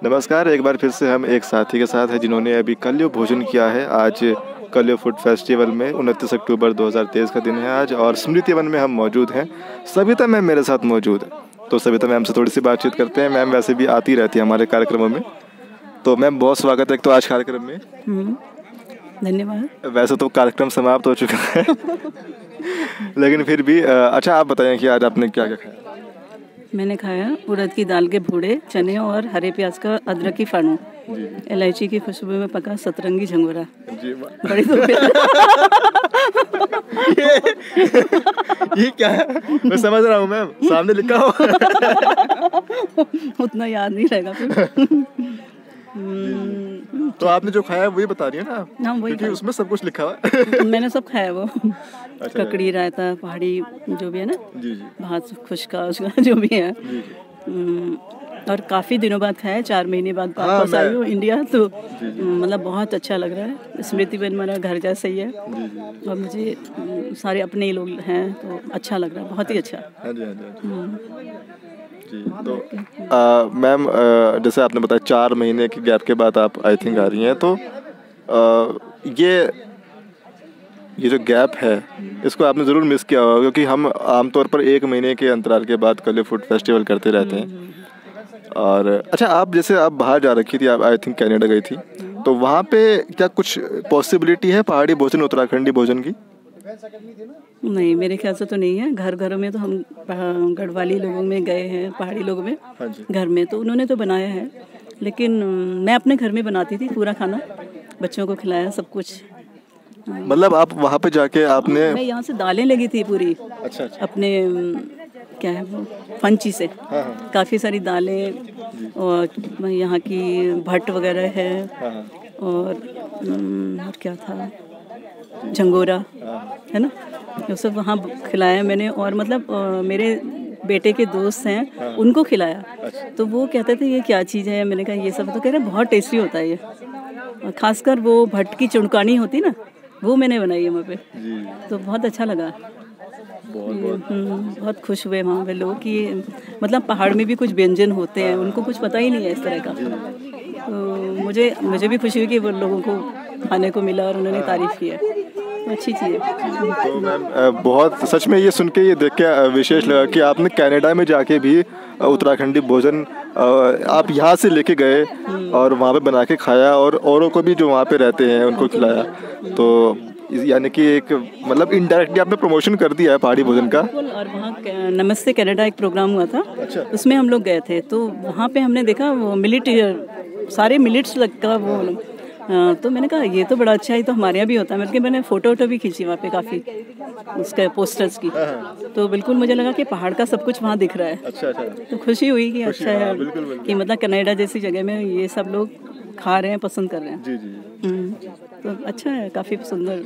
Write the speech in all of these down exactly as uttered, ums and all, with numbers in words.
नमस्कार, एक बार फिर से हम एक साथी के साथ हैं जिन्होंने अभी कल्यो भोजन किया है। आज कल्यो फूड फेस्टिवल में उनतीस अक्टूबर दो हज़ार तेईस का दिन है आज, और स्मृति वन में हम मौजूद हैं। सविता मैम मेरे साथ मौजूद है, तो सविता मैम से थोड़ी सी बातचीत करते हैं। मैम वैसे भी आती रहती है हमारे कार्यक्रमों में, तो मैम बहुत स्वागत है तो आज कार्यक्रम में। धन्यवाद। वैसे तो कार्यक्रम समाप्त हो चुका है लेकिन फिर भी अच्छा, आप बताएं कि आज आपने क्या क्या खाया? मैंने खाया उड़द की दाल के भूड़े, चने और हरे प्याज का अदरक की फाड़ू, इलायची की खुशबू में पका सतरंगी झंगोरा। बड़ी तो ये, ये क्या है? मैं समझ रहा हूँ मैम, सामने लिखा हो उतना याद नहीं रहेगा फिर। तो आपने जो खाया वही बता रही है ना? हाँ, वही, क्योंकि उसमें सब कुछ लिखा हुआ है। मैंने सब खाया वो। अच्छा, ककड़ी, रायता, पहाड़ी जो भी है ना, जी जी, भात खुशका उसका जो भी है, जी जी। और काफ़ी दिनों बाद खाया, चार महीने बाद वापस आई हूँ इंडिया, तो मतलब बहुत अच्छा लग रहा है। स्मृति वन मेरा घर जैसा ही है, जी जी। और मुझे सारे अपने लोग हैं तो अच्छा लग रहा है, बहुत ही अच्छा। हाँ जी, हाँ जी, जी। तो मैम, जैसे आपने बताया चार महीने के गैप के बाद आप आई थिंक आ रही हैं, तो आ, ये ये जो गैप है इसको आपने ज़रूर मिस किया होगा, क्योंकि हम आमतौर पर एक महीने के अंतराल के बाद कल्यो फूड फेस्टिवल करते रहते हैं। और अच्छा, आप जैसे आप बाहर जा रखी थी, आप आई थिंक कनाडा गई थी, तो वहाँ पे क्या कुछ पॉसिबिलिटी है पहाड़ी भोजन, उत्तराखंडी भोजन की? नहीं, मेरे ख्याल से तो नहीं है। घर घरों में तो हम गढ़वाली लोगों में गए हैं, पहाड़ी लोगों में, हाँ घर में तो उन्होंने तो बनाया है, लेकिन मैं अपने घर में बनाती थी पूरा खाना, बच्चों को खिलाया सब कुछ। मतलब आप वहाँ पे जाके आपने? मैं यहाँ से दालें लगी थी पूरी। अच्छा, अच्छा। अपने क्या है वो फंची से, हाँ हाँ। काफ़ी सारी दालें, और यहाँ की भट्ट वगैरह है, हाँ हाँ। और, और क्या था, झंगोरा, हाँ। है ना, वो सब वहाँ खिलाया मैंने। और मतलब आ, मेरे बेटे के दोस्त हैं, हाँ। उनको खिलाया। अच्छा। तो वो कहते थे ये क्या चीज़ है, मैंने कहा ये सब, तो कह रहे बहुत टेस्टी होता है ये। और खासकर वो भट्ट की चुनकानी होती ना, वो मैंने बनाई है वहाँ पे, तो बहुत अच्छा लगा। बहुत बहुत, बहुत खुश हुए वहाँ पे लोग कि मतलब पहाड़ में भी कुछ व्यंजन होते हैं, उनको कुछ पता ही नहीं है इस तरह का। तो मुझे मुझे भी खुशी हुई कि वो लोगों को खाने को मिला और उन्होंने तारीफ़ की है, तो अच्छी चीज़ है। तो मैम बहुत सच में ये सुन के, ये देख के विशेष लगा कि आपने कनाडा में जाके भी उत्तराखंडी भोजन आप यहाँ से लेके गए और वहाँ पे बना के खाया, और औरों को भी जो वहाँ पे रहते हैं उनको खिलाया। तो यानी कि एक मतलब इनडायरेक्टली आपने प्रमोशन कर दिया है पहाड़ी भोजन का। और वहाँ नमस्ते कनाडा एक प्रोग्राम हुआ था। अच्छा। उसमें हम लोग गए थे, तो वहाँ पे हमने देखा वो मिलेट, सारे मिलेट्स का वो, आ, तो मैंने कहा ये तो बड़ा अच्छा है, तो हमारे यहाँ भी होता है। बल्कि मैंने फ़ोटो वोटो भी खींची वहाँ पे काफ़ी उसके पोस्टर्स की, तो बिल्कुल मुझे लगा कि पहाड़ का सब कुछ वहाँ दिख रहा है। अच्छा, अच्छा। तो खुशी हुई कि अच्छा है, बिल्कुल, बिल्कुल। कि मतलब कनाडा जैसी जगह में ये सब लोग खा रहे हैं, पसंद कर रहे हैं। जी जी। तो अच्छा है, काफ़ी सुंदर।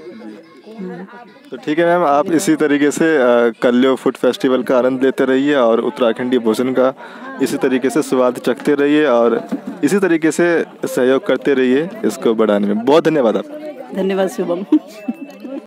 तो ठीक है मैम, आप इसी तरीके से कल्यो फूड फेस्टिवल का आनंद लेते रहिए और उत्तराखंडी भोजन का इसी तरीके से स्वाद चखते रहिए, और इसी तरीके से सहयोग करते रहिए इसको बढ़ाने में। बहुत धन्यवाद आप। धन्यवाद शुभम।